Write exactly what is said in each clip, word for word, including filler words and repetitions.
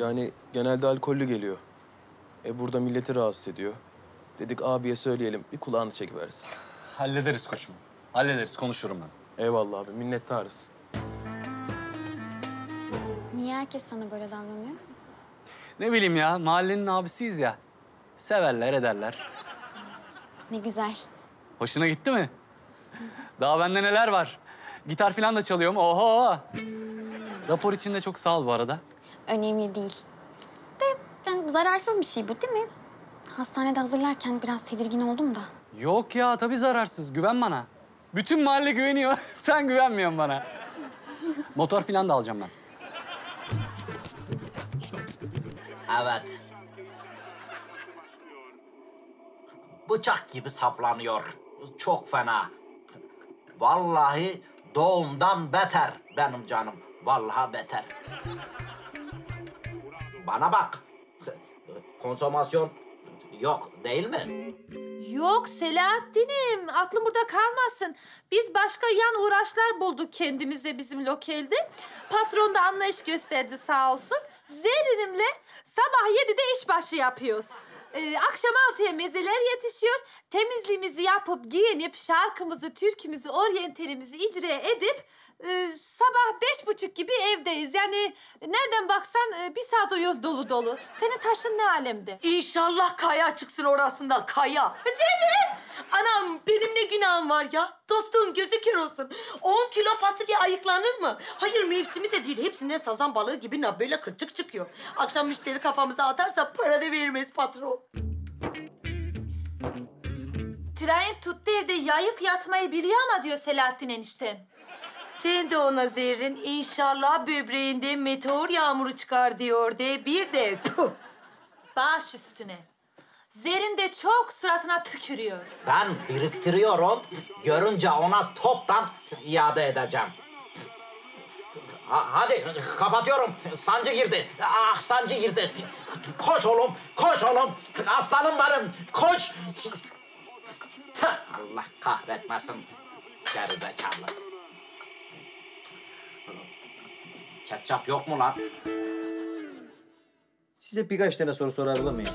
Yani genelde alkollü geliyor. E burada milleti rahatsız ediyor. Dedik abiye söyleyelim, bir kulağını çekiversin. Hallederiz koçum. Hallederiz, konuşurum ben. Eyvallah abi, minnettarız. Niye herkes sana böyle davranıyor? Ne bileyim ya, mahallenin abisiyiz ya. Severler, ederler. Ne güzel. Hoşuna gitti mi? Daha bende neler var. Gitar falan da çalıyorum, oho! Rapor için de çok sağ ol bu arada. Önemli değil. De yani zararsız bir şey bu değil mi? Hastanede hazırlarken biraz tedirgin oldum da. Yok ya, tabii zararsız. Güven bana. Bütün mahalle güveniyor. Sen güvenmiyorsun bana. Motor falan da alacağım ben. Evet. Bıçak gibi saplanıyor. Çok fena. Vallahi doğumdan beter benim canım. Vallahi beter. Bana bak. Konsomasyon yok değil mi? Yok Selahattin'im, aklım burada kalmasın. Biz başka yan uğraşlar bulduk kendimize bizim lokelde. Patron da anlayış gösterdi sağ olsun. Zerrin'imle sabah yedide işbaşı yapıyoruz. Ee, akşam altıya mezeler yetişiyor. Temizliğimizi yapıp giyinip şarkımızı, türkümüzü, oryentalimizi icra edip e, sabah beş buçuk gibi evdeyiz. Yani nereden baksan e, bir saat uyuyoruz dolu dolu. Senin taşın ne alemde? İnşallah kaya çıksın orasından, kaya. Zerrin! Anam benim ne günahım var ya? Dostum gözü kör olsun. On kilo fasulye ayıklanır mı? Hayır mevsimi de değil. Hepsinden sazan balığı gibi na böyle kılçık çıkıyor. Akşam müşteri kafamıza atarsa para da vermez patron. Tülay'ın tuttu evde yayıp yatmayı biliyor ama diyor Selahattin enişten. Sen de ona Zerrin inşallah böbreğinde meteor yağmuru çıkar diyor de bir de. Puh. Baş üstüne. Zerrin de çok suratına tükürüyor. Ben biriktiriyorum. Görünce ona toptan iade edeceğim. Ha, hadi kapatıyorum. Sancı girdi. Ah sancı girdi. Koş oğlum, koş oğlum. Aslanım benim, koş. Tüh, Allah kahretmesin. Gerizekalı. Ketçap yok mu lan? Size birkaç tane soru sorabilir miyim?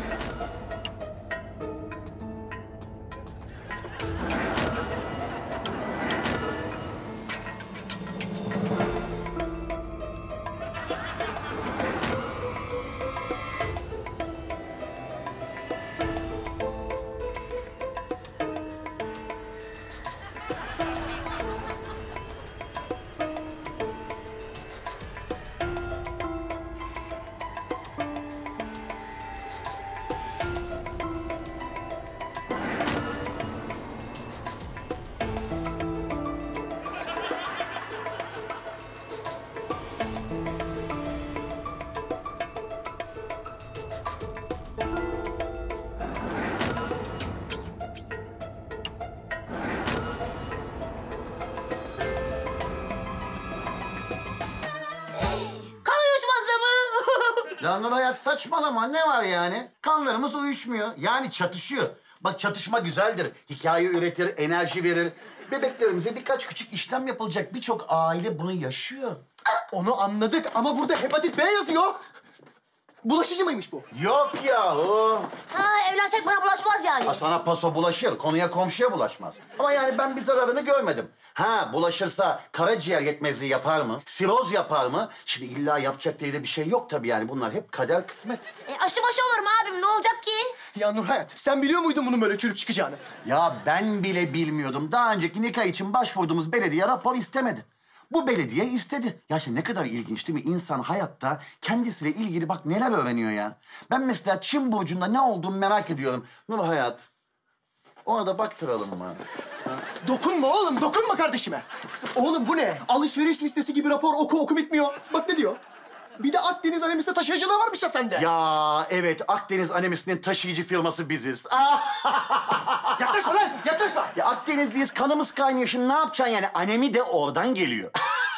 Lan Nur Hayat saçmalama, ne var yani? Kanlarımız uyuşmuyor, yani çatışıyor. Bak çatışma güzeldir, hikaye üretir, enerji verir. Bebeklerimize birkaç küçük işlem yapılacak, birçok aile bunu yaşıyor. Onu anladık ama burada hepatit B yazıyor. Bulaşıcı mıymış bu? Yok ya o. Ha evlensek bana bulaşmaz yani. Ha, sana paso bulaşır, konuya komşuya bulaşmaz. Ama yani ben bir zararını görmedim. Ha bulaşırsa karaciğer yetmezliği yapar mı? Siroz yapar mı? Şimdi illa yapacak diye de bir şey yok tabii yani. Bunlar hep kader kısmet. E, aşı başı olurum abim, ne olacak ki? Ya Nurhayat, sen biliyor muydun bunun böyle çürük çıkacağını? Ya ben bile bilmiyordum. Daha önceki nikah için başvurduğumuz belediye rapor istemedi. Bu belediye istedi. Ya şimdi ne kadar ilginç değil mi? İnsan hayatta kendisiyle ilgili bak neler öğreniyor ya. Ben mesela Çin burcunda ne olduğunu merak ediyorum. Nur Hayat, ona da baktıralım mı? Dokunma oğlum, dokunma kardeşime. Oğlum bu ne? Alışveriş listesi gibi rapor oku oku bitmiyor. Bak ne diyor? Bir de Akdeniz anemisi taşıyıcılığı varmış ya sende. Ya evet, Akdeniz anemisinin taşıyıcı firması biziz. Yaklaşma lan, yaklaşma. Ya Akdenizliyiz, kanımız kaynıyor. Şimdi ne yapacaksın yani? Anemi de oradan geliyor.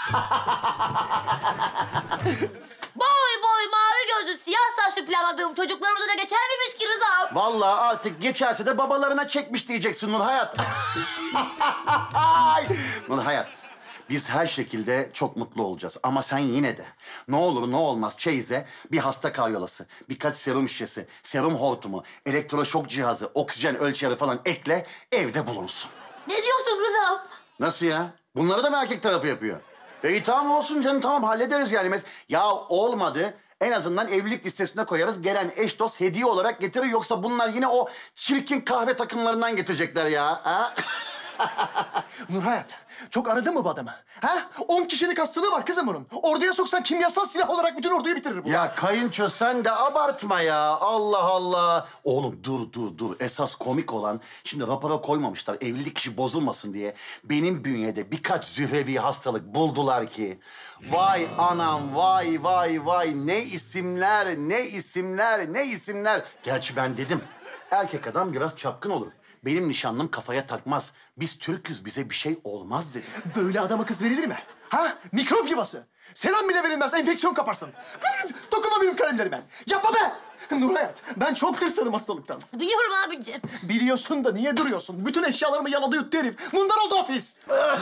Boy boy mavi gözlü siyah saçlı planladığım çocuklarımıza da geçer miymiş ki Rıza'm? Vallahi artık geçerse de babalarına çekmiş diyeceksin Nur Hayat. Nur Hayat, Biz her şekilde çok mutlu olacağız. Ama sen yine de ne olur ne olmaz çeyize bir hasta karyolası, birkaç serum şişesi, serum hortumu, elektroşok cihazı, oksijen ölçeri falan ekle, evde bulunsun. Ne diyorsun Rıza'm? Nasıl ya? Bunları da mı erkek tarafı yapıyor? İyi tamam olsun canım, tamam hallederiz yani. Mes- Ya olmadı, en azından evlilik listesine koyarız. Gelen eş dost hediye olarak getirir. Yoksa bunlar yine o çirkin kahve takımlarından getirecekler ya. Ha? Nurhayat, çok aradın mı bu adamı? Ha? On kişilik hastalığı var kızım bunun. Orduya soksan kimyasal silah olarak bütün orduyu bitirir bu. Ya kayınço sen de abartma ya. Allah Allah. Oğlum dur dur dur. Esas komik olan, şimdi rapora koymamışlar evlilik işi bozulmasın diye. Benim bünyede birkaç zührevi hastalık buldular ki. Vay anam, vay vay vay. Ne isimler, ne isimler, ne isimler. Gerçi ben dedim. Erkek adam biraz çapkın olur. Benim nişanlım kafaya takmaz. Biz Türk'üz, bize bir şey olmaz dedi. Böyle adama kız verilir mi? Ha? Mikrop yuvası. Selam bile verilmez, enfeksiyon kaparsın. Dokunma benim kalemlerime. Yapma be! Nurhayat, ben çok tırsarım hastalıktan. Biliyorum abicim. Biliyorsun da niye duruyorsun? Bütün eşyalarımı yaladı yuttu herif. Mundar oldu ofis.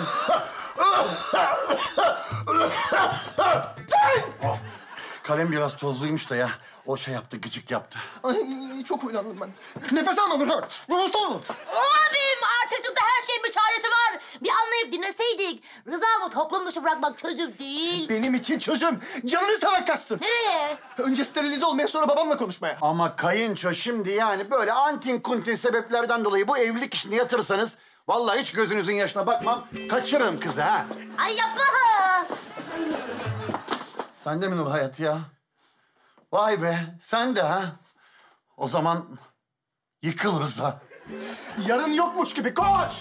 Kalem biraz tozluymuş da ya. O şey yaptı, gıcık yaptı. Ay çok huylandım ben. Nefes alma Nurhayat. Bu hasta olun. Abim artık da her şeyin bir çaresi var. Bir anlayıp dinleseydik. Rıza'mı toplum dışı bırakmak çözüm değil. Benim için çözüm. Canını sever kaçsın. Nereye? Önce sterilize olmaya, sonra babamla konuşmaya. Ama kayınço şimdi yani böyle antin kuntin sebeplerden dolayı bu evlilik işini yatırsanız... ...vallahi hiç gözünüzün yaşına bakmam, kaçırırım kızı ha. Ay yapma. Sen de mi Nurhayat ya? Vay be, sen de ha. O zaman yıkıl Rıza. Yarın yokmuş gibi koş.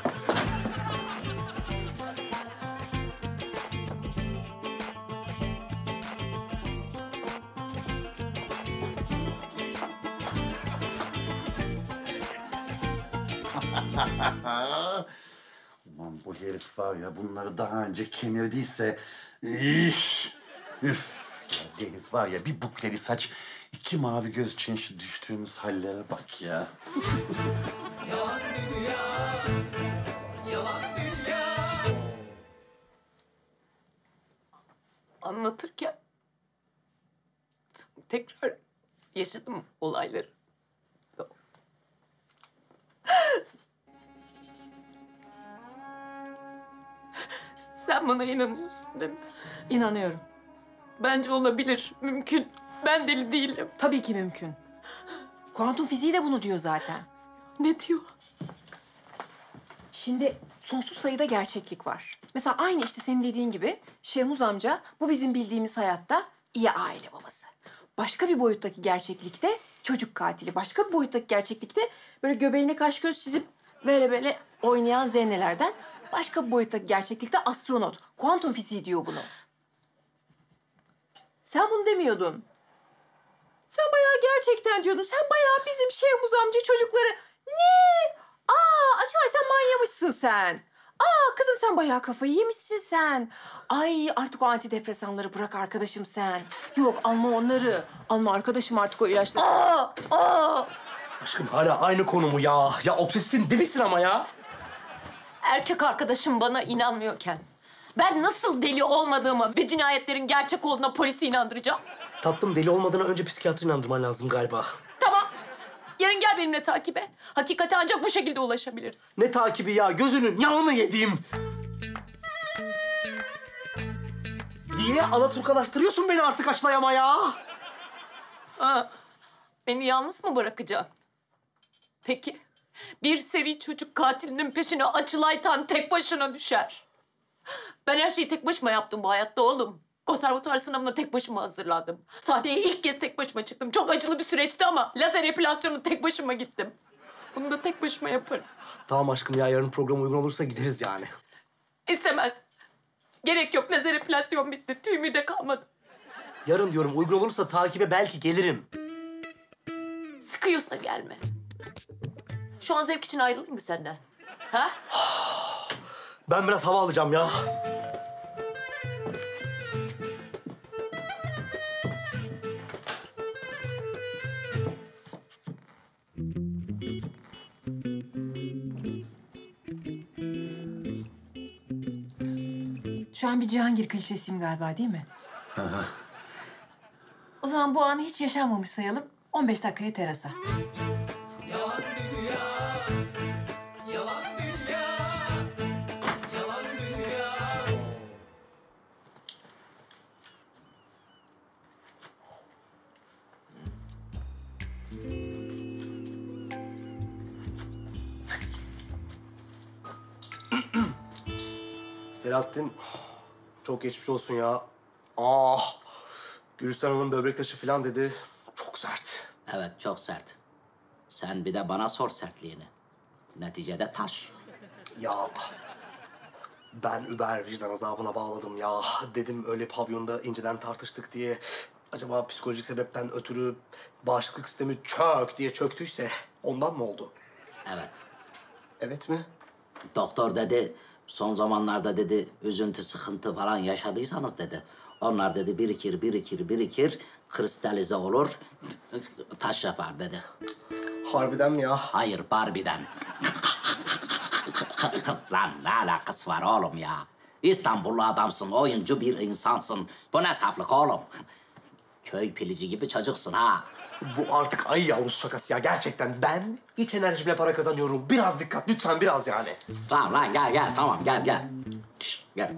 Ulan bu herif var ya, bunları daha önce kemirdiyse... Üf, üf. Ya Deniz var ya, bir bukleli saç, iki mavi göz için şu düştüğümüz hallere bak ya. Anlatırken tekrar yaşadım olayları. Sen bana inanıyorsun değil mi? İnanıyorum. Bence olabilir, mümkün. Ben deli değilim. Tabii ki mümkün. Kuantum fiziği de bunu diyor zaten. Ne diyor? Şimdi sonsuz sayıda gerçeklik var. Mesela aynı işte senin dediğin gibi Şehmuz amca bu bizim bildiğimiz hayatta iyi aile babası. Başka bir boyuttaki gerçeklikte çocuk katili. Başka bir boyuttaki gerçeklikte böyle göbeğine kaş göz çizip böyle böyle oynayan zennelerden. Başka bir boyuttaki gerçeklikte astronot. Kuantum fiziği diyor bunu. Sen bunu demiyordun. Sen bayağı gerçekten diyordun. Sen bayağı bizim Şehmuz amca çocukları... Ne? Aa Açılay sen manyamışsın sen. Aa kızım sen bayağı kafayı yemişsin sen. Ay artık o antidepresanları bırak arkadaşım sen. Yok alma onları. Alma arkadaşım artık o ilaçları. Aa, aa. Aşkım hala aynı konu mu ya? Ya obsesifin dibisin ama ya. Erkek arkadaşım bana inanmıyorken ben nasıl deli olmadığımı ve cinayetlerin gerçek olduğuna polisi inandıracağım? Tatlım deli olmadan önce psikiyatri inandırman lazım galiba. Tamam. Yarın gel benimle takibe. Hakikate ancak bu şekilde ulaşabiliriz. Ne takibi ya? Gözünün yağını yediğim. Niye alaturkalaştırıyorsun beni artık Açlayama ya? Ha, beni yalnız mı bırakacaksın? Peki. Bir seri çocuk katilinin peşine Açılay Tan tek başına düşer. Ben her şeyi tek başıma yaptım bu hayatta oğlum. Konservatuvar sınavına tek başıma hazırlandım. Sahneye ilk kez tek başıma çıktım. Çok acılı bir süreçti ama lazer epilasyonu tek başıma gittim. Bunu da tek başıma yaparım. Tamam aşkım ya yarın program uygun olursa gideriz yani. İstemez. Gerek yok. Lazer epilasyon bitti. Tüyümü de kalmadı. Yarın diyorum uygun olursa takibe belki gelirim. Sıkıyorsa gelme. Şu an zevk için ayrılayım mı senden? Ha? Ben biraz hava alacağım ya. Şu an bir Cihangir klişesiyim galiba değil mi? Hı hı. O zaman bu anı hiç yaşanmamış sayalım. on beş dakikaya terasa. Selahattin, çok geçmiş olsun ya. Ah, Gülistan Hanım böbrek taşı falan dedi. Çok sert. Evet, çok sert. Sen bir de bana sor sertliğini. Neticede taş. Ya ben Über vicdan azabına bağladım ya. Dedim öyle pavyonda inceden tartıştık diye. Acaba psikolojik sebepten ötürü bağışıklık sistemi çök diye çöktüyse ondan mı oldu? Evet. Evet mi? Doktor dedi, son zamanlarda dedi, üzüntü, sıkıntı falan yaşadıysanız dedi. Onlar dedi birikir, birikir, birikir, kristalize olur, taş yapar dedi. Harbiden mi ya? Hayır, Barbie'den. Lan ne alakası var oğlum ya? İstanbullu adamsın, oyuncu bir insansın. Bu ne saflık oğlum? Köy pilici gibi çocuksun ha. Bu artık ayı yavrusu şakası ya gerçekten. Ben iç enerjimle para kazanıyorum. Biraz dikkat lütfen, biraz yani. Tamam lan gel gel, tamam gel gel. Şişt, gel.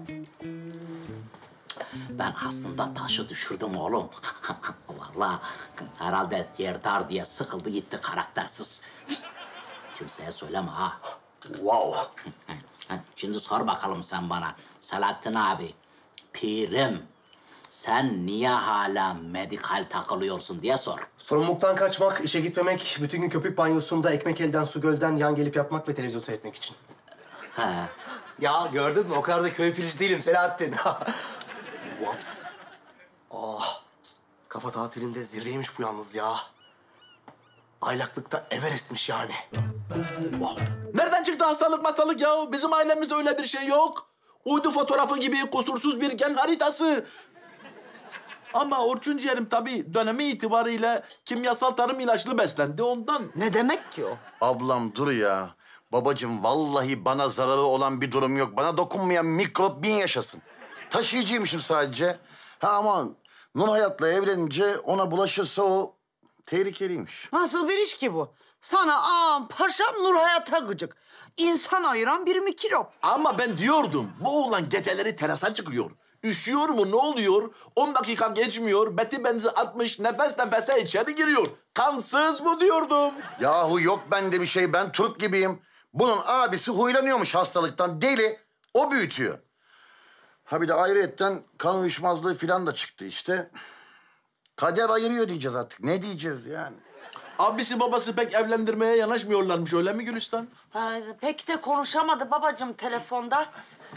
Ben aslında taşı düşürdüm oğlum. Vallahi herhalde yer dar diye sıkıldı gitti karaktersiz. Kimseye söyleme ha. Wow. Şimdi sor bakalım sen bana. Selahattin abi, pirim. Sen niye hala medikal takılıyorsun diye sor. Sorumluluktan kaçmak, işe gitmemek, bütün gün köpük banyosunda ekmek elden su gölden yan gelip yatmak ve televizyon seyretmek için. He. Ya gördün mü? O kadar da köy pilici değilim Selahattin. Waps. Ah, kafa tatilinde zirveymiş bu yalnız ya. Aylaklıkta Everest'miş yani. Wow. Nereden çıktı hastalık hastalık ya? Bizim ailemizde öyle bir şey yok. Uydu fotoğrafı gibi kusursuz bir gen haritası. Ama Orçun ciğerim tabii dönemi itibariyle kimyasal tarım ilaçlı beslendi ondan. Ne demek ki o? Ablam dur ya. Babacığım vallahi bana zararı olan bir durum yok. Bana dokunmayan mikrop bin yaşasın. Taşıyıcıymışım sadece. Ha ama Nur Hayat'la evlenince ona bulaşırsa o tehlikeliymiş. Nasıl bir iş ki bu? Sana ağam paşam Nur Hayat'a gıcık. İnsan ayıran bir mikrop. Ama ben diyordum bu oğlan geceleri terasa çıkıyor. Üşüyor mu ne oluyor? On dakika geçmiyor. Beti benzi atmış nefes nefese içeri giriyor. Kansız mı diyordum? Yahu yok bende bir şey. Ben Türk gibiyim. Bunun abisi huylanıyormuş hastalıktan. Deli. O büyütüyor. Ha bir de ayrıyetten kan uyuşmazlığı falan da çıktı işte. Kader ayırıyor diyeceğiz artık. Ne diyeceğiz yani? Abisi babası pek evlendirmeye yanaşmıyorlarmış öyle mi Gülistan? Ha, pek de konuşamadı babacığım telefonda.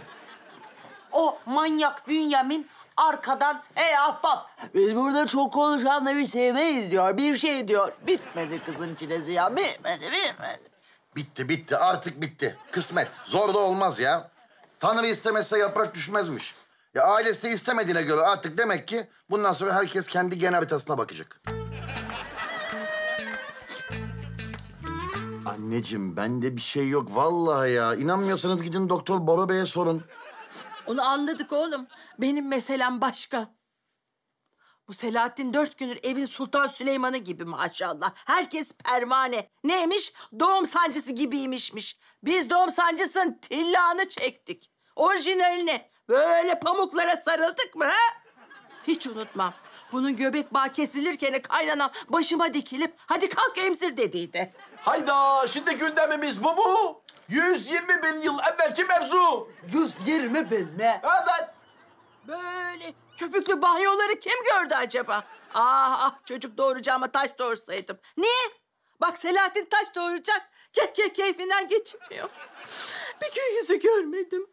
O manyak Bünyamin arkadan ey ahbap biz burada çok konuşanları sevmeyiz diyor. Bir şey diyor. Bitmedi kızın çilesi ya. Bitmedi, bitmedi. Bitti, bitti. Artık bitti. Kısmet. Zor da olmaz ya. Tanrı istemezse yaprak düşmezmiş. Ya ailesi de istemediğine göre artık demek ki bundan sonra herkes kendi gen haritasına bakacak. Anneciğim bende bir şey yok vallahi ya. İnanmıyorsanız gidin Doktor Bora Bey'e sorun. Onu anladık oğlum. Benim meselem başka. Bu Selahattin dört gündür evin Sultan Süleyman'ı gibi maşallah. Herkes pervane. Neymiş? Doğum sancısı gibiymişmiş. Biz doğum sancısının tillağını çektik. Orijinalini. Böyle pamuklara sarıldık mı ha? Hiç unutmam. Bunun göbek bağı kesilirken kaynanam başıma dikilip hadi kalk emzir dediydi. Hayda şimdi gündemimiz bu mu? yüz yirmi bin yıl evvelki mevzu. yüz yirmi bin mi? Evet. Böyle köpüklü banyoları kim gördü acaba? Ah ah çocuk doğuracağıma taş doğursaydım. Niye? Bak Selahattin taş doğuracak. Kek kek keyfinden geçmiyor. Bir gün yüzü görmedim.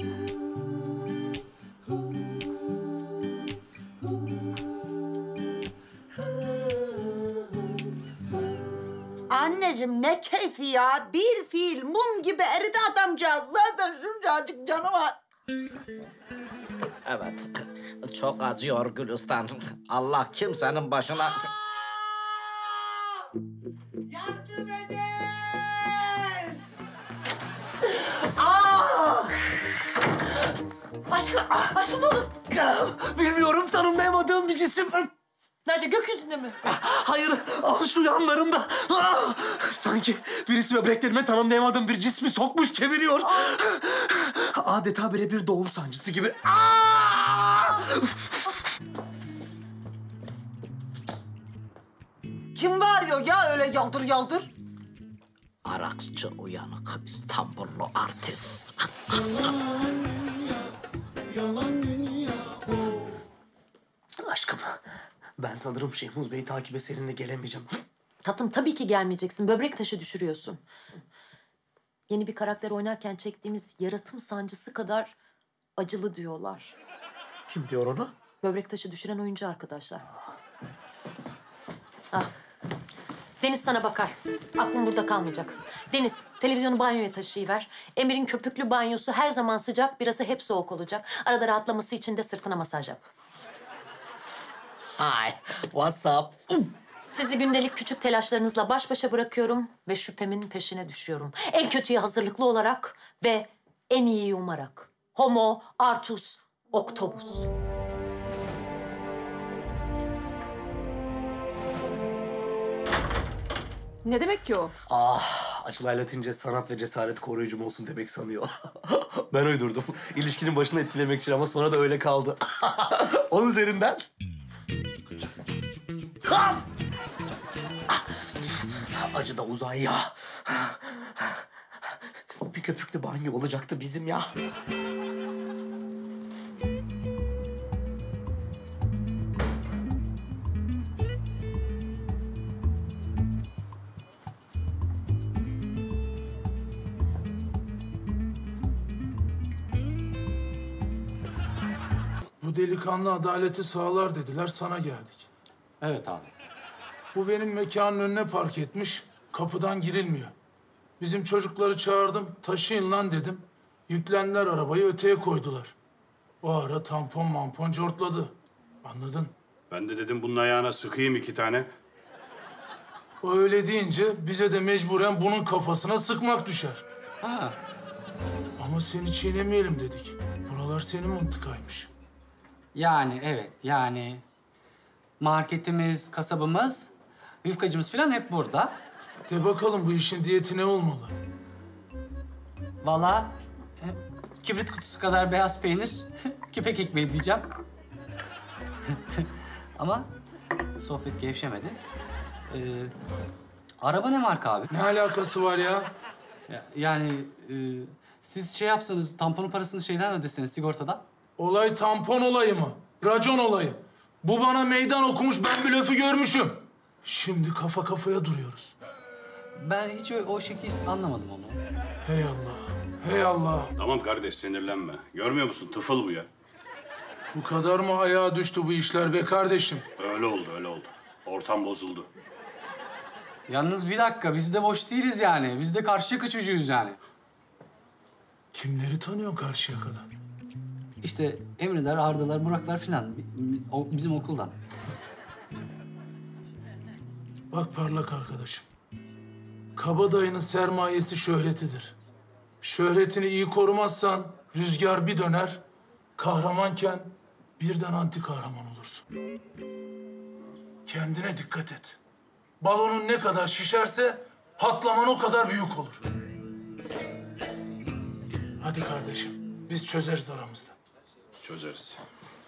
Anneciğim ne keyfi ya. Bir fiil mum gibi eridi adamcağız. Zaten şuncacık canı var. Evet, çok acıyor Gülistan. Allah kimsenin başına... Yardım edin! Ah! Başka Aşkım ne oldu? Bilmiyorum, tanımlayamadığım bir cisim. Nerede, gökyüzünde mi? Hayır, ah, şu yanlarımda. Ah, sanki birisi böbreklerime tanımlayamadığım bir cismi sokmuş çeviriyor. Adeta birebir doğum sancısı gibi. Ah! Kim bağırıyor ya öyle yaldır yaldır? Araksçı uyanık İstanbullu artist. Aşkım, ben sanırım Şehmuz Bey'i takibe seninle gelemeyeceğim. Tatlım tabii ki gelmeyeceksin. Böbrek taşı düşürüyorsun. Yeni bir karakter oynarken çektiğimiz yaratım sancısı kadar acılı diyorlar. Kim diyor onu? Böbrek taşı düşüren oyuncu arkadaşlar. Ah. Deniz sana bakar. Aklın burada kalmayacak. Deniz, televizyonu banyoya taşıyıver. Emir'in köpüklü banyosu her zaman sıcak, birası hep soğuk olacak. Arada rahatlaması için de sırtına masaj yap. Hi, what's up? Sizi gündelik küçük telaşlarınızla baş başa bırakıyorum ve şüphemin peşine düşüyorum. En kötüye hazırlıklı olarak ve en iyiyi umarak. Homo, Artus, Octopus. Ne demek ki o? Ah, Açılay Latince sanat ve cesaret koruyucum olsun demek sanıyor. Ben uydurdum. İlişkinin başını etkilemek için ama sonra da öyle kaldı. Onun üzerinden. Ha! Acı da uzay ya. Bir köpüklü banyo olacaktı bizim ya. Bu delikanlı adaleti sağlar dediler, sana geldik. Evet abi. Bu benim mekanın önüne park etmiş, kapıdan girilmiyor. Bizim çocukları çağırdım, taşıyın lan dedim. Yüklendiler arabayı, öteye koydular. O ara tampon mampon cortladı. Anladın? Ben de dedim bunun ayağına sıkayım iki tane. O öyle deyince bize de mecburen bunun kafasına sıkmak düşer. Ha. Ama seni çiğnemeyelim dedik. Buralar senin mıntıkaymış. Yani evet, yani marketimiz, kasabımız, yufkacımız falan hep burada. De bakalım bu işin diyeti ne olmalı? Vallahi e, kibrit kutusu kadar beyaz peynir, kepek ekmeği diyeceğim. Ama sohbet gevşemedi. Ee, araba ne marka abi? Ne alakası var ya? Ya- Yani e, siz şey yapsanız, tamponun parasını şeyden ödeseniz, sigortadan. Olay tampon olayı mı? Racon olayı. Bu bana meydan okumuş, ben blöfü görmüşüm. Şimdi kafa kafaya duruyoruz. Ben hiç o, o şekil anlamadım onu. Hey Allah, hey Allah. Tamam kardeş sinirlenme. Görmüyor musun? Tıfıl bu ya. Bu kadar mı ayağa düştü bu işler be kardeşim? Öyle oldu, öyle oldu. Ortam bozuldu. Yalnız bir dakika, biz de boş değiliz yani. Biz de Karşıyaka çocuğuyuz yani. Kimleri tanıyor Karşıyaka'da? İşte Emre'ler, Arda'lar, Burak'lar filan. O- Bizim okuldan. Bak parlak arkadaşım. Kabadayının sermayesi şöhretidir. Şöhretini iyi korumazsan rüzgar bir döner, kahramanken birden anti kahraman olursun. Kendine dikkat et. Balonun ne kadar şişerse patlaman o kadar büyük olur. Hadi kardeşim, biz çözeriz aramızda. Çözeriz.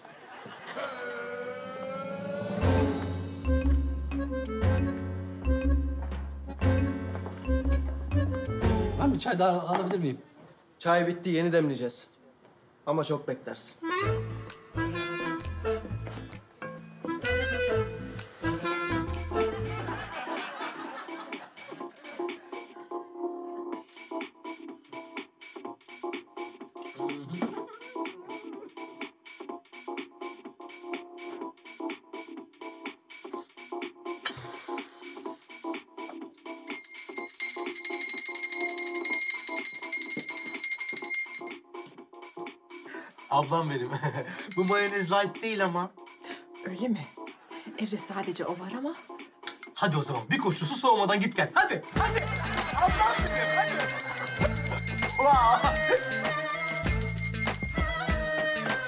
Ben bir çay daha al- alabilir miyim? Çay bitti, yeni demleyeceğiz. Ama çok beklersin. Ablam benim. Bu mayonez light değil ama. Öyle mi? Evde sadece o var ama. Hadi o zaman bir koşusu soğumadan git gel. Hadi, hadi. Ablam benim, hadi. Vaa!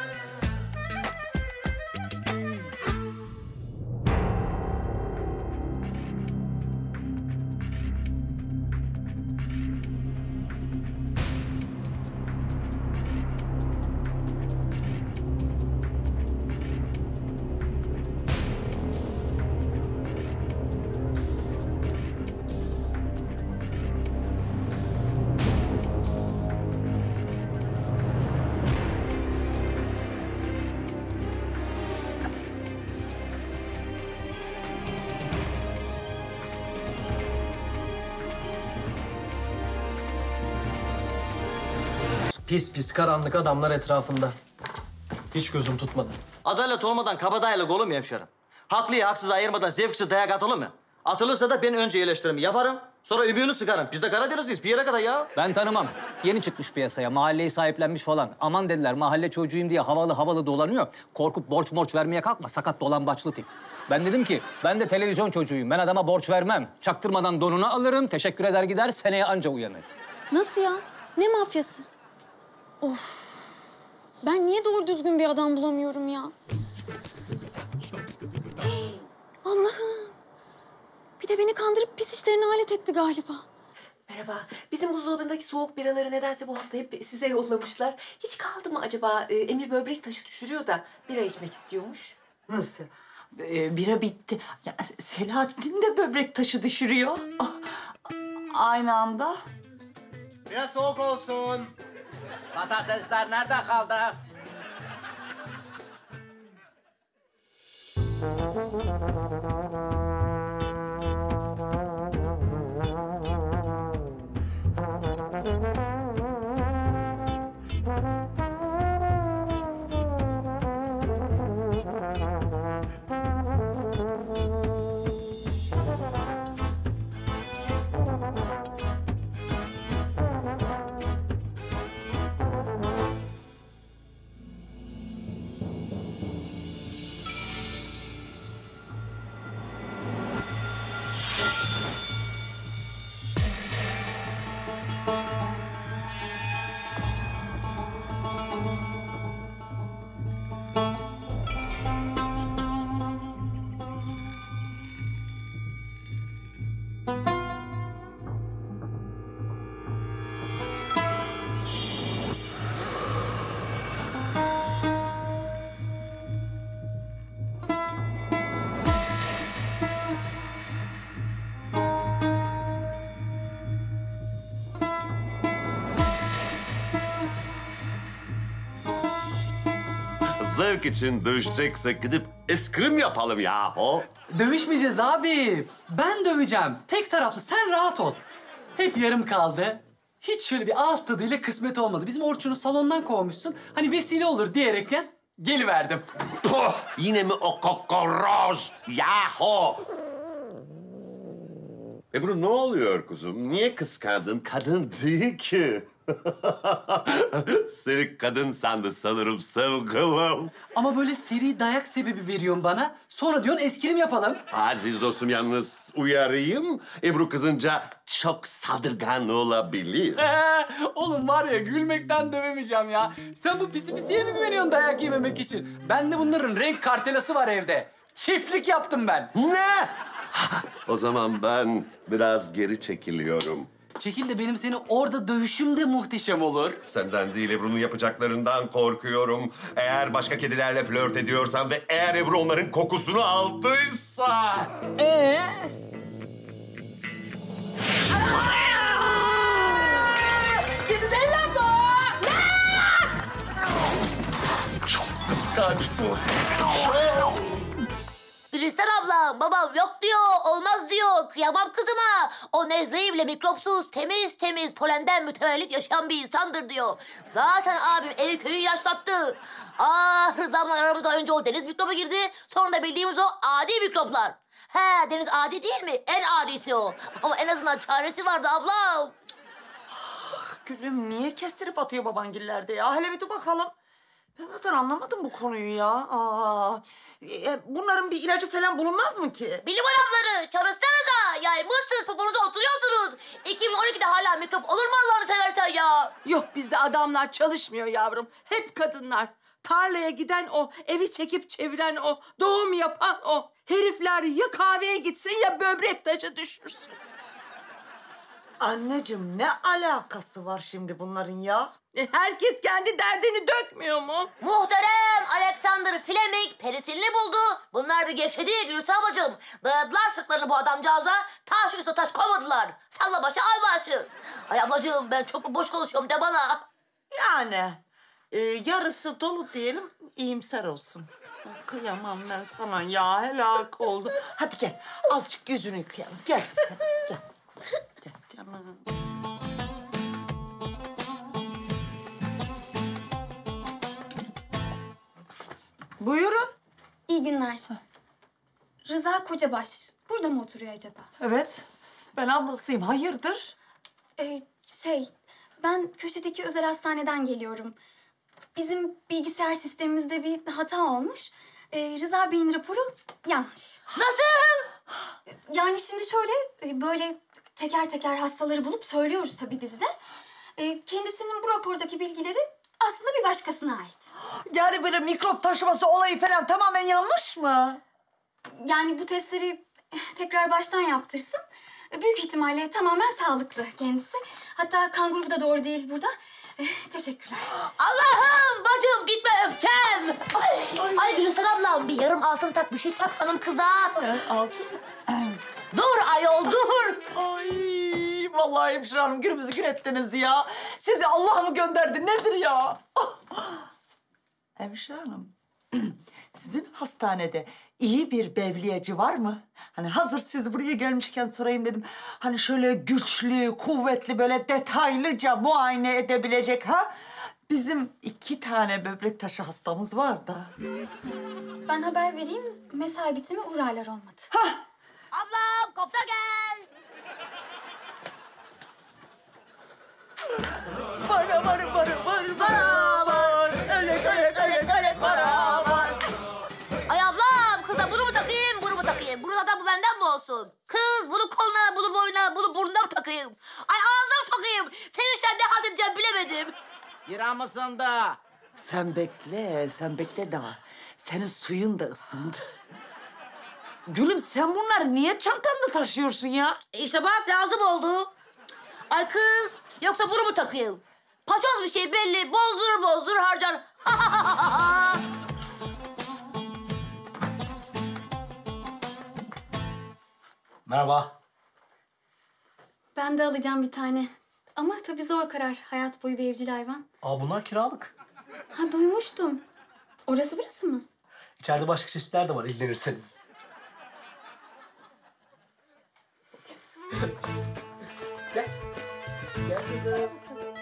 Pis pis karanlık adamlar etrafında. Hiç gözüm tutmadı. Adalet olmadan kabadayılık olur mu hemşerim? Haklıyı haksız ayırmadan zevksiz dayak atılır mı? Atılırsa da ben önce iyileştirimi yaparım. Sonra öbürünü sıkarım. Biz de Karadenizliyiz bir yere kadar ya. Ben tanımam. Yeni çıkmış piyasaya. Mahalleyi sahiplenmiş falan. Aman dediler mahalle çocuğuyum diye havalı havalı dolanıyor. Korkup borç morç vermeye kalkma. Sakat dolambaçlı tip. Ben dedim ki ben de televizyon çocuğuyum. Ben adama borç vermem. Çaktırmadan donunu alırım. Teşekkür eder gider. Seneye anca uyanır. Nasıl ya? Ne mafyası? Of. Ben niye doğru düzgün bir adam bulamıyorum ya? Hey, Allah'ım. Bir de beni kandırıp pis işlerine alet etti galiba. Merhaba. Bizim buzdolabındaki soğuk biraları nedense bu hafta hep size yollamışlar. Hiç kaldı mı acaba? Ee, Emir böbrek taşı düşürüyor da bira içmek istiyormuş. Nasıl? Ee, bira bitti. Ya, Selahattin de böbrek taşı düşürüyor. Ah, aynı anda. Biraz soğuk olsun. Patatesler nerede kaldı? Zevk için dövüşeceksek gidip eskrim yapalım yahu. Dövüşmeyeceğiz abi. Ben döveceğim. Tek taraflı. Sen rahat ol. Hep yarım kaldı. Hiç şöyle bir ağız tadıyla kısmet olmadı. Bizim Orçun'u salondan kovmuşsun. Hani vesile olur diyerekten geliverdim. Puh, yine mi o kokoroz yahu? Ebru ne oluyor kuzum? Niye kıskandın? Kadın değil ki. Seni kadın sandı sanırım sevgilim. Ama böyle seri dayak sebebi veriyorsun bana. Sonra diyorsun eskrim yapalım. Aziz dostum yalnız uyarayım. Ebru kızınca çok saldırgan olabilir. Ee, oğlum var ya gülmekten dövemeyeceğim ya. Sen bu pisi pisiye mi güveniyorsun dayak yememek için? Bende bunların renk kartelası var evde. Çiftlik yaptım ben. Ne? O zaman ben biraz geri çekiliyorum. Çekil de benim seni orada dövüşüm de muhteşem olur. Senden değil Ebru'nun yapacaklarından korkuyorum. Eğer başka kedilerle flört ediyorsan ve eğer Ebru onların kokusunu aldıysa... Ee? Gidelim bu. Çok kıskanç bu. Gülistan abla, babam yok diyor, olmaz diyor, kıyamam kızıma. O nezleyi bile mikropsuz, temiz temiz, polenden mütevellit yaşayan bir insandır diyor. Zaten abim evi köyü yaşlattı. Ah, Rıza'mla aramıza önce o deniz mikrobu girdi, sonra da bildiğimiz o adi mikroplar. He, deniz adi değil mi? En adisi o. Ama en azından çaresi vardı ablam. Gülüm niye kestirip atıyor babangillerde ya? Hele bir dur bakalım. Ben zaten anlamadım bu konuyu ya. Aa, e, bunların bir ilacı falan bulunmaz mı ki? Bilim adamları çalışsanıza. Yaymışsınız, poponuza oturuyorsunuz. iki bin on ikide hala mikrop olur mu Allah'ını seversen ya? Yok bizde adamlar çalışmıyor yavrum. Hep kadınlar. Tarlaya giden o, evi çekip çeviren o, doğum yapan o. Herifler ya kahveye gitsin ya böbrek taşı düşürsün. Anneciğim ne alakası var şimdi bunların ya? E, herkes kendi derdini dökmüyor mu? Muhterem Alexander Fleming perisilini buldu. Bunlar bir gevşedi Gülsü bacım. Dayadılar sırtlarını bu adamcağıza. Taş üstü taş koymadılar. Salla başı al başı. Ay ablacığım ben çok mu boş konuşuyorum de bana. Yani e, yarısı dolu diyelim iyimser olsun. Kıyamam ben sana ya helak oldu. Hadi gel azıcık yüzünü yıkayalım. Gel kızım gel. Gel canım. Buyurun. İyi günler. Rıza Kocabaş. Burada mı oturuyor acaba? Evet. Ben ablasıyım. Hayırdır? Ee, şey, ben köşedeki özel hastaneden geliyorum. Bizim bilgisayar sistemimizde bir hata olmuş. Ee, Rıza Bey'in raporu yanlış. Nasıl? Yani şimdi şöyle, e, böyle teker teker hastaları bulup söylüyoruz tabii biz de. Ee, kendisinin bu rapordaki bilgileri aslında bir başkasına ait. Yani böyle mikrop taşıması olayı falan tamamen yanlış mı? Yani bu testleri tekrar baştan yaptırsın. Büyük ihtimalle tamamen sağlıklı kendisi. Hatta kan grubu da doğru değil burada. Eh, teşekkürler. Allah'ım bacım gitme öfkem. Ay, ay Gülsün ablam bir yarım altın tak bir şey tak hanım kızar. Altın? Dur ayol dur. Ay vallahi hemşire hanım günümüzü gün ettiniz ya. Sizi Allah mı gönderdi nedir ya? Hemşire hanım, sizin hastanede iyi bir bevliyeci var mı? Hani hazır siz buraya gelmişken sorayım dedim. Hani şöyle güçlü, kuvvetli, böyle detaylıca muayene edebilecek ha? Bizim iki tane böbrek taşı hastamız var da. Ben haber vereyim. Mesai bitimi uğrarlar olmadı. Hah! Ablam kopta gel. Para var, para var, para var. Ölek, ölek, ölek, ölek para var. Ay ablam kıza bunu mu takayım bunu mu takayım? Bunu da bu benden mi olsun? Kız bunu koluna bunu boyuna bunu burnuna mı takayım? Ay ağzına mı takayım? Sevinçten ne halt edeceğim bilemedim. Bira mısın da? Sen bekle, sen bekle daha. Senin suyun da ısındı. Gülüm sen bunları niye çantanda taşıyorsun ya? E işte bak lazım oldu. Ay kız yoksa bunu mu takayım? Paçoz bir şey belli bozdurur bozdurur harcar. Merhaba. Ben de alacağım bir tane. Ama tabii zor karar. Hayat boyu bir evcil hayvan. Aa bunlar kiralık. Ha duymuştum. Orası burası mı? İçeride başka çeşitler de var ilgilenirseniz. Gel. Gel kızım.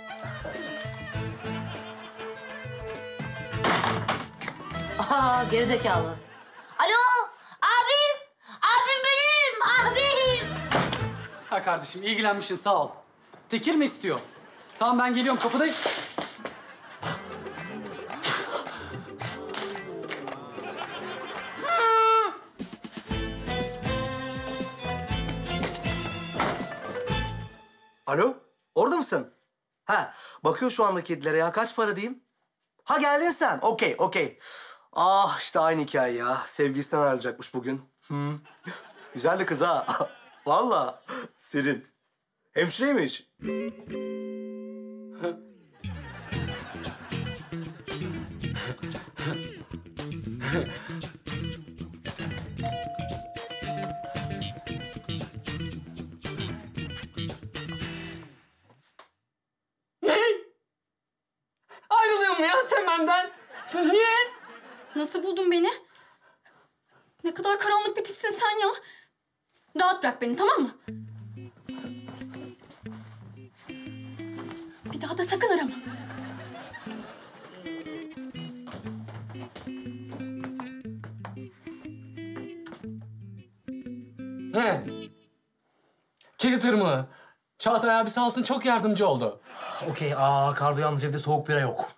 Aa gerizekalı. Alo abim. Abim benim abim. Ha kardeşim ilgilenmişsin sağ ol. Tekir mi istiyor? Tamam ben geliyorum kapıdayım. Alo, orada mısın? Ha, bakıyor şu anda kedilere ya. Kaç para diyeyim? Ha geldin sen. Okey, okey. Ah işte aynı hikaye ya. Sevgilisinden ayrılacakmış bugün. Hı. Güzel de kız ha. Vallahi serin. Hemşireymiş. Ne? Ayrılıyor mu ya sen benden? Niye? Nasıl buldun beni? Ne kadar karanlık bir tipsin sen ya. Rahat bırak beni tamam mı? Bir daha da sakın arama. He. Kedi tırmığı. Çağatay abi sağ olsun çok yardımcı oldu. Okey, aa Kardo yalnız evde soğuk bira yok.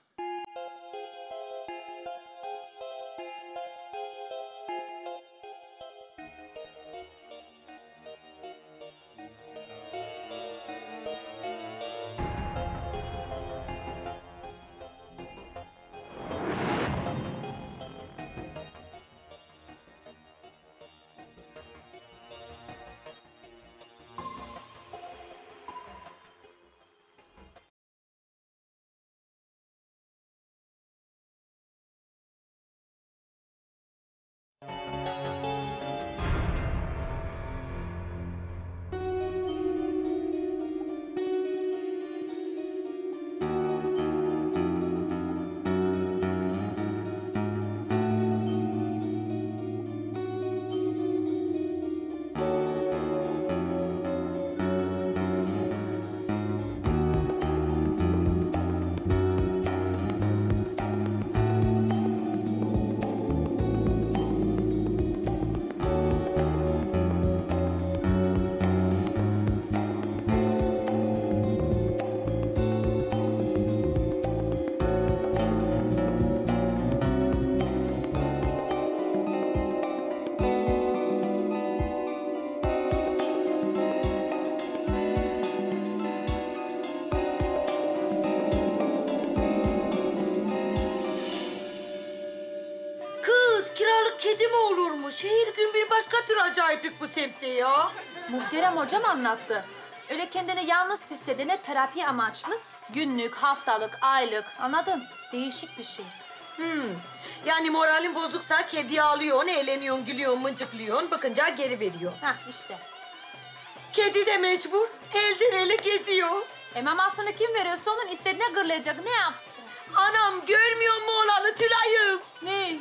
kedi mi olurmuş? Her gün bir başka tür acayiplik bu semtte ya. Muhterem hocam anlattı. Öyle kendini yalnız hissedene terapi amaçlı günlük, haftalık, aylık anladın? Değişik bir şey. Hmm. Yani moralin bozuksa kediyi alıyorsun, eğleniyorsun, gülüyorsun, mıncıklıyorsun, bakınca geri veriyor. Hah işte. Kedi de mecbur, elden ele geziyor. E mamasını kim veriyorsa onun istediğine gırlayacak, ne yapsın? Anam görmüyor mu olanı Tülay'ım? Ne?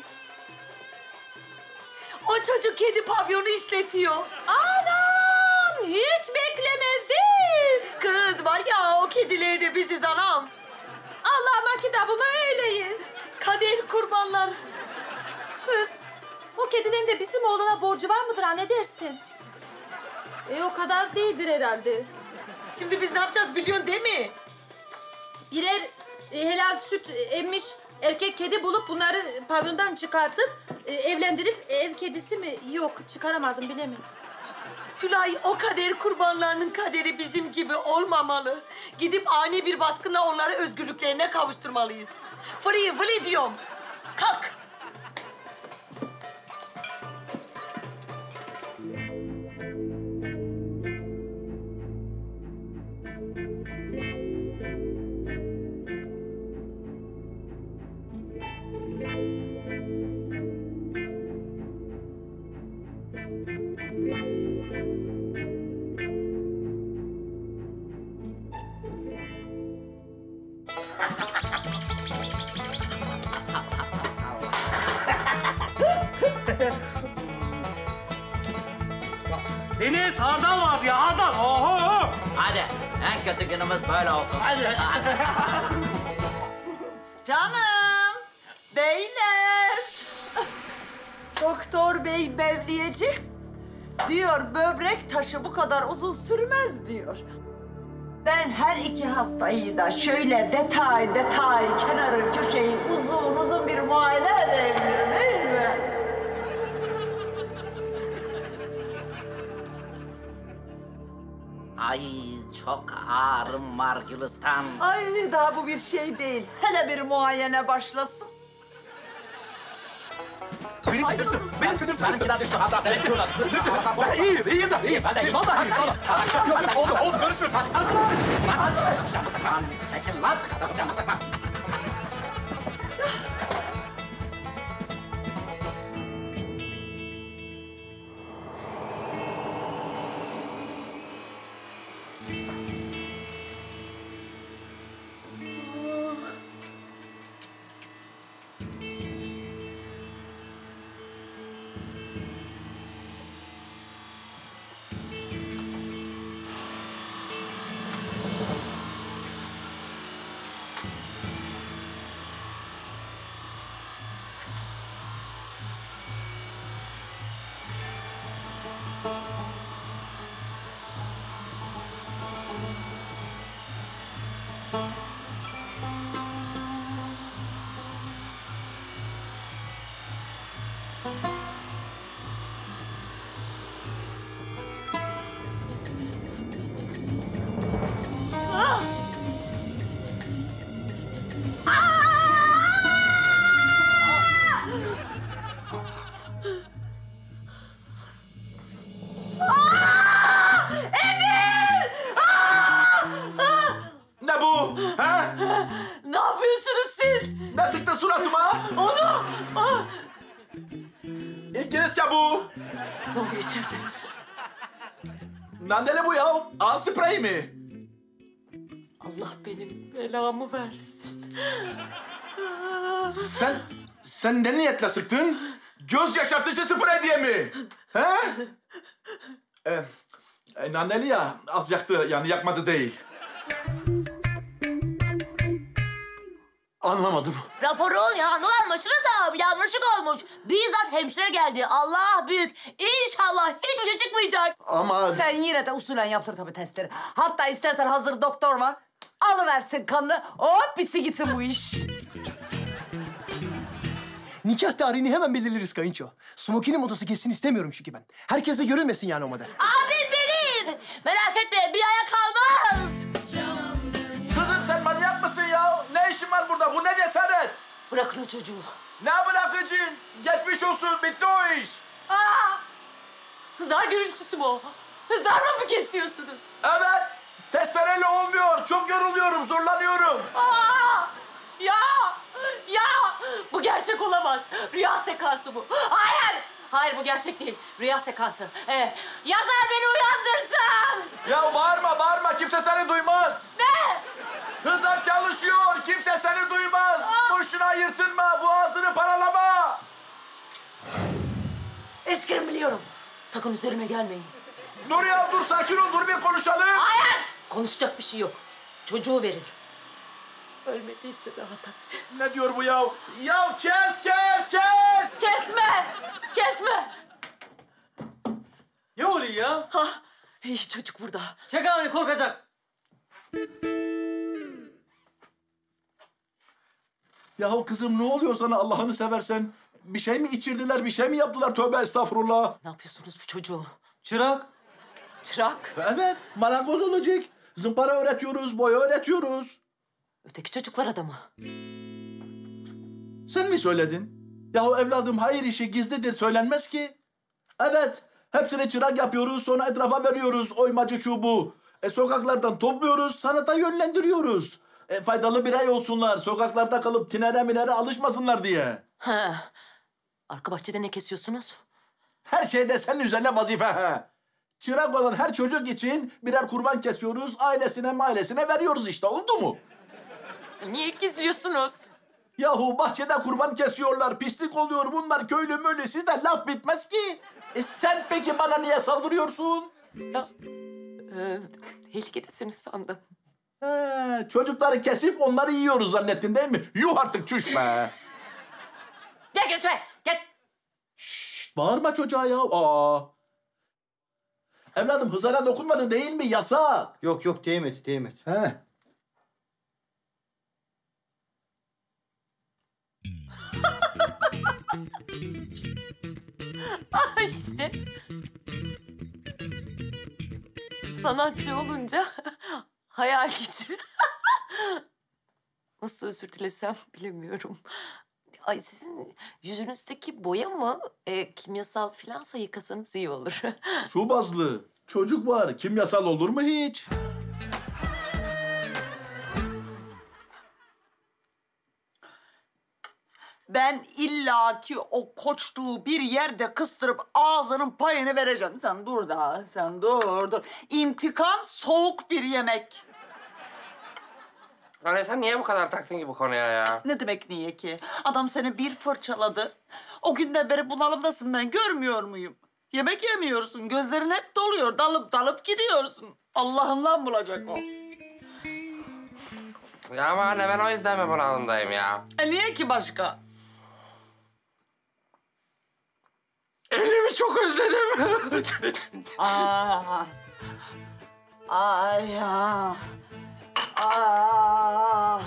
O çocuk kedi pavyonu işletiyor. Anam! Hiç beklemezdim. Kız var ya o kedileri de biziz anam. Allah'ıma kitabıma öyleyiz. Kader kurbanlar. Kız, o kedinin de bizim oğlana borcu var mıdır ha, ne dersin? E o kadar değildir herhalde. Şimdi biz ne yapacağız biliyorsun değil mi? Birer e, helal süt emmiş erkek kedi bulup bunları pavyondan çıkartıp e, evlendirip ev kedisi mi? Yok, çıkaramadım, bilemedim. Tülay, o kader kurbanlarının kaderi bizim gibi olmamalı. Gidip ani bir baskınla onları özgürlüklerine kavuşturmalıyız. Free, free diyorum. Kalk. Deniz, hardal vardı ya, hardal. Oho! Hadi, en kötü günümüz böyle olsun. Hadi. Canım, beyler. Doktor bey Bevliyeci diyor böbrek taşı bu kadar uzun sürmez diyor. Ben her iki hastayı da şöyle detay detay kenarı köşeyi uzun uzun bir muayene edeyim değil mi? Ay çok ağrım var Gülistan. Ay daha bu bir şey değil. Hele bir muayene başlasın. Benim düştü, benim düştü. Benimki de düştü. Hatta benimki de düştü. Ben iyiyim, iyiyim de. İyi, ben de iyiyim. Vallahi iyiyim, vallahi. Yok, yok, oldu, oldu, görüşürüz. Çekil lan. Ne bu? Ha? Ne yapıyorsunuz siz? Ne sıktın suratıma? Onu! Ah! İngilizce bu. Ne oluyor içeride? Nandele bu ya? Ağız spreyi mi? Allah benim belamı versin. Sen, sen ne niyetle sıktın? Göz yaşartıcı sprey diye mi? He? Ee, e, Nandeli ya, az yaktı yani yakmadı değil. Anlamadım. Raporun yanlışmış Rıza abi, yanlışlık olmuş. Bizzat hemşire geldi. Allah büyük. İnşallah hiçbir şey çıkmayacak. Ama... Sen yine de usulen yaptır tabii testleri. Hatta istersen hazır doktor var. Alıversin kanını. Hop bitsin gitsin bu iş. Nikah tarihini hemen belirleriz kayınço. Smokin'in modası kesin istemiyorum çünkü ben. Herkes de görülmesin yani o model. Abim benim. Merak etme, bir aya kalmaz. Kızım sen manyak mısın ya? Ne işin var burada? Bu ne cesaret? Bırakın o çocuğu. Ne bırakacaksın? Geçmiş olsun, bitti o iş. Aa! Hızar gürültüsü mü o? Hızarla mı kesiyorsunuz? Evet, testereyle olmuyor. Çok yoruluyorum, zorlanıyorum. Aa! Ya! Ya! Bu gerçek olamaz. Rüya sekansı bu. Hayır! Hayır bu gerçek değil. Rüya sekansı. Evet. Yazar beni uyandırsın! Ya bağırma, bağırma. Kimse seni duymaz. Ne? Hızar çalışıyor. Kimse seni duymaz. Boşuna yırtınma. Boğazını paralama. Eskrim biliyorum. Sakın üzerime gelmeyin. Dur ya, dur. Sakin ol. Dur bir konuşalım. Hayır! Konuşacak bir şey yok. Çocuğu verin. Ölmediyse de hata. Ne diyor bu ya? Ya kes, kes, kes! Kesme! Kesme! Ne oluyor ya? Ha, iyi çocuk burada. Çek ağını korkacak. Yahu kızım ne oluyor sana Allah'ını seversen? Bir şey mi içirdiler, bir şey mi yaptılar? Tövbe estağfurullah. Ne yapıyorsunuz bu çocuğu? Çırak. Çırak? Evet, marangoz olacak. Zımpara öğretiyoruz, boya öğretiyoruz. Öteki çocuklara da mı? Sen mi söyledin? Yahu evladım hayır işi gizlidir, söylenmez ki. Evet, hepsini çırak yapıyoruz, sonra etrafa veriyoruz oymacı çubuğu. E, sokaklardan topluyoruz, sanata yönlendiriyoruz. E, faydalı birey olsunlar, sokaklarda kalıp tinere minere alışmasınlar diye. Ha. Arka bahçede ne kesiyorsunuz? Her şeyde senin üzerine vazife. He. Çırak olan her çocuk için birer kurban kesiyoruz, ailesine ailesine veriyoruz işte, oldu mu? Niye gizliyorsunuz? Yahu bahçede kurban kesiyorlar, pislik oluyor bunlar, köylü mölü, sizde laf bitmez ki. E sen peki bana niye saldırıyorsun? Ya, e, tehlikedesiniz sandım. He, çocukları kesip onları yiyoruz zannettin değil mi? Yuh artık çüş be. Gel götüre, gel. Şşt, bağırma çocuğa ya. Aa. Evladım Hızar'a dokunmadın değil mi? Yasak. Yok yok değmedi değmedi. He. Ah işte. Sanatçı olunca hayal gücü. Nasıl özür dilesem bilemiyorum. Ay sizin yüzünüzdeki boya mı? E, kimyasal filansa yıkasanız iyi olur. Su bazlı. Çocuk var. Kimyasal olur mu hiç? Ben illaki o koçluğu bir yerde kıstırıp ağzının payını vereceğim. Sen dur da, sen dur dur. İntikam soğuk bir yemek. Anne sen niye bu kadar taktın ki bu konuya ya? Ne demek niye ki? Adam seni bir fırçaladı. O günden beri bunalımdasın, ben görmüyor muyum? Yemek yemiyorsun, gözlerin hep doluyor, dalıp dalıp gidiyorsun. Allah'ından bulacak o. Ya ama anne ben o yüzden mi bunalımdayım ya? E niye ki başka? Elimi çok özledim. Aa, ay ya. Aa.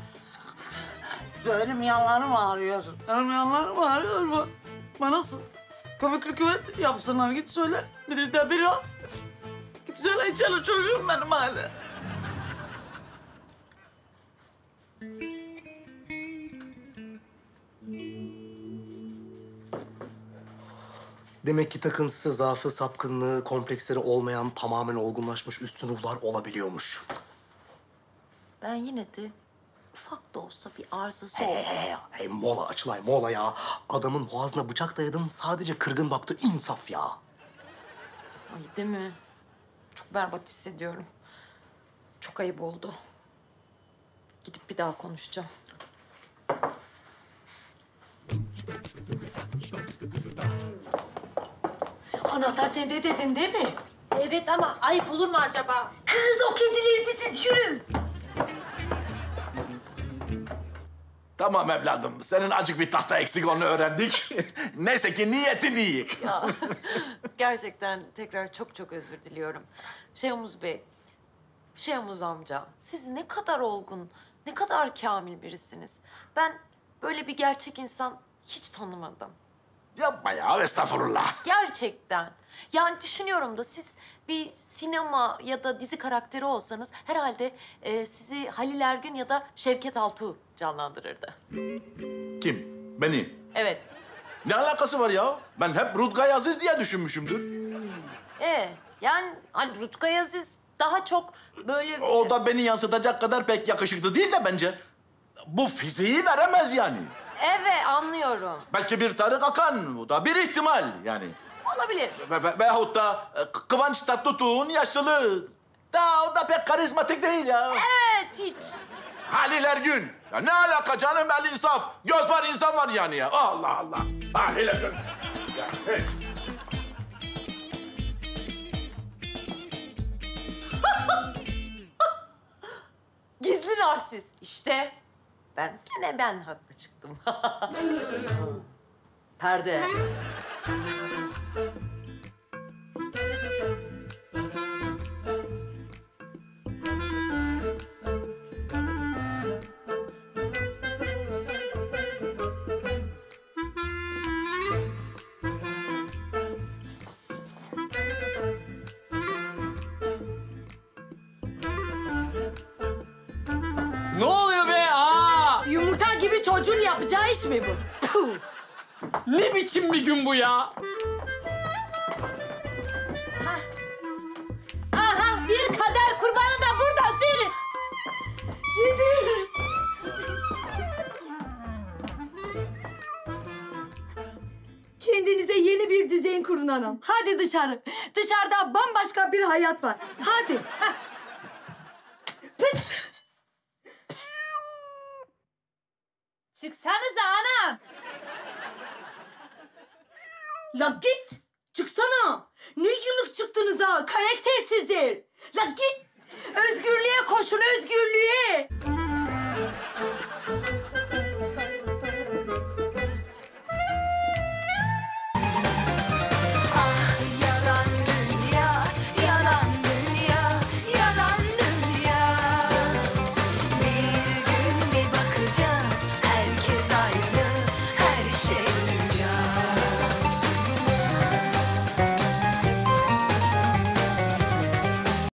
Benim yanlarım ağrıyor. Benim yanlarım ağrıyor. Bak, bana s- köpüklü küvet yapsınlar. Git söyle. Bir de bir o. Git söyle içeri çocuğum benim hadi. Demek ki takıntısı, zaafı, sapkınlığı, kompleksleri olmayan, tamamen olgunlaşmış üstün ruhlar olabiliyormuş. Ben yine de ufak da olsa bir arızası He, oldu. he, he, mola Açılay, mola ya. Adamın boğazına bıçak dayadın, sadece kırgın baktı, insaf ya. Ay değil mi? Çok berbat hissediyorum. Çok ayıp oldu. Gidip bir daha konuşacağım. Anahtar sende dedin değil mi? Evet ama ayıp olur mu acaba? Kız o kedileri biziz yürü. Tamam evladım. Senin acık bir tahta eksik onu öğrendik. Neyse ki niyetin iyi. Ya gerçekten tekrar çok çok özür diliyorum. Şeyhmuz Bey, Şeyhmuz amca siz ne kadar olgun, ne kadar kamil birisiniz. Ben böyle bir gerçek insan hiç tanımadım. Yapma ya, estağfurullah. Gerçekten. Yani düşünüyorum da siz bir sinema ya da dizi karakteri olsanız herhalde e, sizi Halil Ergün ya da Şevket Altuğ canlandırırdı. Kim? Beni? Evet. Ne alakası var ya? Ben hep Rutkay Aziz diye düşünmüşümdür. Ee, yani hani Rutkay Aziz daha çok böyle... O da beni yansıtacak kadar pek yakışıklı değil de bence. Bu fiziği veremez yani. Evet, anlıyorum. Belki bir Tarık Akan, bu da bir ihtimal yani. Olabilir. Ve, ve, veyahut da e, Kı- Kıvanç Tatlıtuğ'un yaşlılığı. Da, o da pek karizmatik değil ya. Evet, hiç. Halil Ergün. Ya ne alaka canım, el insaf. Göz var, insan var yani ya. Allah Allah. Halil Ergün. Ya, hiç. Gizli narsist. İşte ben gene ben haklı çıktım. Perde. Ne oluyor be? Aa! Yumurta gibi çocuğun yapacağı iş mi bu? Puh! Ne biçim bir gün bu ya? Aha, bir kader kurbanı da burada senin. Gidin. Kendinize yeni bir düzen kurun hanım. Hadi dışarı. Dışarıda bambaşka bir hayat var. Hadi. Ha. Pıs. Çıksanıza anam. La git. Çıksana. Ne yıllık çıktınız ha? Karaktersizler. La git. Özgürlüğe koşun, özgürlüğe.